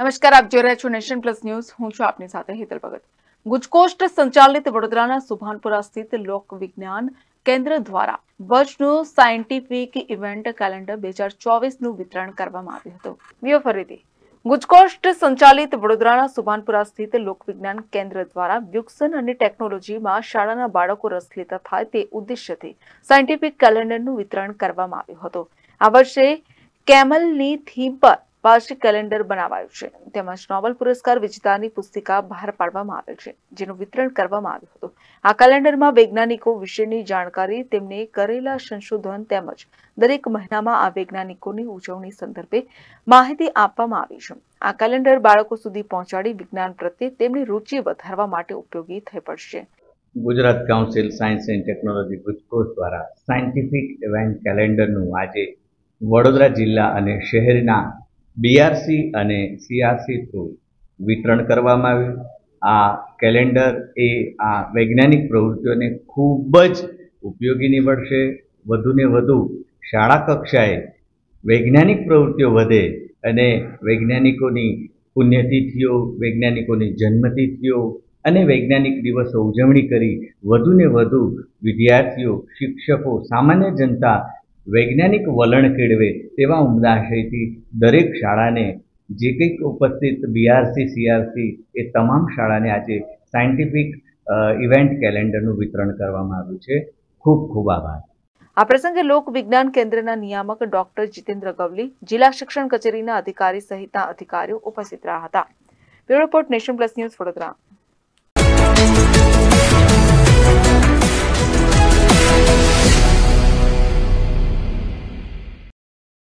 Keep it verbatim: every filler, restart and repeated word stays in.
નમસ્કાર, આપ જોઈ રહ્યા છો નેશન પ્લસ ન્યૂઝ। હું છું આપની સાથે હેતલ ભગત। ગુજકોસ્ટ સંચાલિત વડોદરાના સુભાનપુરા સ્થિત લોક વિજ્ઞાન કેન્દ્ર દ્વારા વર્ષનું સાયન્ટિફિક ઇવેન્ટ કેલેન્ડર બે હજાર ચોવીસનું વિતરણ કરવામાં આવ્યું હતું। વિયો ફરીથી ગુજકોસ્ટ સંચાલિત વડોદરાના સુભાનપુરા સ્થિત લોક વિજ્ઞાન કેન્દ્ર દ્વારા વિકસન અને ટેકનોલોજીમાં શાળાના બાળકો રસ લેતા થાય તે ઉદ્દેશ્યથી સાયન્ટિફિક કેલેન્ડરનું વિતરણ કરવામાં આવ્યું હતું। આ વર્ષે કેમલની થીમ પર વાર્ષિક કેલેન્ડર બનાવાયું છે, તેમજ નોબેલ પુરસ્કાર વિજેતાની પુસ્તિકા બહાર પાડવામાં આવેલ છે, જેનું વિતરણ કરવામાં આવ્યું હતું। આ કેલેન્ડરમાં વૈજ્ઞાનિકો વિશેની જાણકારી, તેમને કરેલા સંશોધન તેમજ દરેક મહિનામાં આ વૈજ્ઞાનિકોની ઉજવણી સંદર્ભે માહિતી આપવામાં આવી છે। આ કેલેન્ડર બાળકો સુધી પહોંચાડી વિજ્ઞાન પ્રત્યે તેમની રુચિ વધારવા માટે ઉપયોગી થઈ પડશે। Gujarat council science and technology ગુજકોસ્ટ દ્વારા સાયન્ટિફિક ઇવેન્ટ કેલેન્ડરનું આજે વડોદરા જિલ્લા અને શહેરના બીઆરસી અને સીઆરસી થ્રુ વિતરણ કરવામાં આવ્યું। આ કેલેન્ડર એ આ વૈજ્ઞાનિક પ્રવૃત્તિઓને ખૂબ જ ઉપયોગી નીવડશે। વધુને વધુ શાળા કક્ષાએ વૈજ્ઞાનિક પ્રવૃત્તિઓ વધે અને વૈજ્ઞાનિકોની પુણ્યતિથિઓ, વૈજ્ઞાનિકોની જન્મતિથિઓ અને વૈજ્ઞાનિક દિવસો ઉજવણી કરી વધુને વધુ વિદ્યાર્થીઓ, શિક્ષકો, સામાન્ય જનતા વૈજ્ઞાનિક વલણ કેળવે તેવા ઉમદાશયથી દરેક શાળાને જે કંઈક ઉપસ્થિત બીઆરસી, સીઆરસી એ તમામ શાળાને આજે સાયન્ટિફિક ઇવેન્ટ કેલેન્ડરનું વિતરણ કરવામાં આવ્યું છે। ખૂબ ખૂબ આભાર। આ પ્રસંગે લોક વિજ્ઞાન કેન્દ્રના નિયામક ડોક્ટર જીતેન્દ્ર ગવલી, જિલ્લા શિક્ષણ કચેરીના અધિકારી સહિતના અધિકારીઓ ઉપસ્થિત રહ્યા હતા। Bureau report, nation plus news, Vadodara.